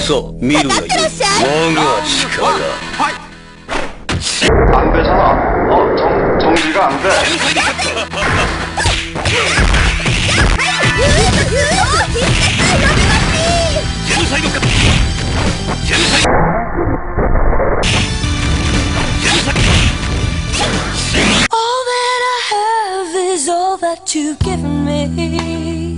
さあ見るがいい。我が力。 はい。 안 되잖아. 정지가 안 돼. All that I have is all that you've given me.